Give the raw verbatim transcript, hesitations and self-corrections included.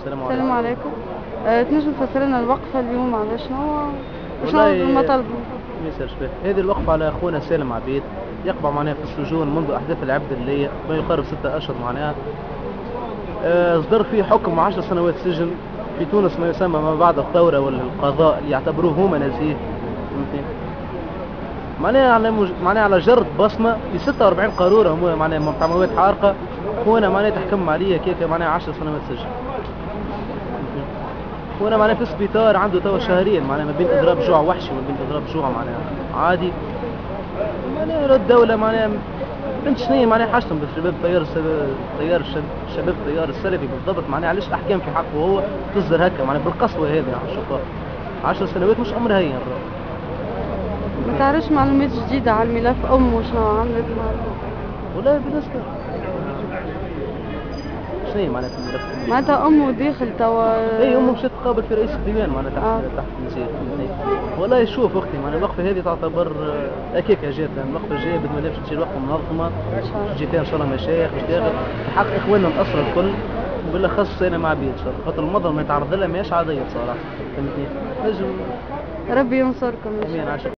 السلام عليكم. السلام عليكم. أه تنجم تفسر لنا الوقفة اليوم على شنو؟ شنو والله المطالب؟ ما يسالش به. هذه الوقفة على أخونا سالم عبيد يقبع معناها في السجون منذ أحداث العبد اللي ما يقارب ستة أشهر معناها. أه صدر فيه حكم عشر سنوات سجن في تونس، ما يسمى ما بعد الثورة ولا القضاء اللي يعتبروه هما نزيه. فهمتني؟ معناها على مج... معناها على جرد بصمة في ستة وأربعين قارورة هما معناها بتاع مواد حارقة، خونا معناها تحكم عليا كيكا معناها عشر سنوات سجن. خونا معناها في السبيطار عنده توا شهرين معناها ما بين اضراب جوع وحشي وما بين اضراب جوع معناها عادي. معناها الدولة معناها انت شنو معناها حاجتهم بالشباب التيار التيار الشباب التيار السلفي بالضبط، معناها علاش احكام في حقه هو تصدر هكا معناها بالقسوة هذه على الشرطة. عشر سنوات مش امر هين. ما تعرفش معلومات جديدة على الملف أم وشنو عملت معلومات؟ ولا بالنسبة شنو معناها في الملف؟ معناتها أمه داخل توا. اي امه مشات تقابل في رئيس الديوان معناها تحت آه. تحت النساء. والله شوف اختي معناها الوقفه هذه تعتبر هكاك جات، الوقفه الجايه باذن الله باش تجي وقفه منظمه، تجي فيها ان شاء الله مشايخ باش تاخذ حق اخواننا الاسرى الكل، وبالاخص انا مع بيد ان شاء الله، خاطر المنظمه اللي تعرض لها ماهيش عاديه بصراحه. فهمتني؟ نجم ربي ينصركم إن شاء الله.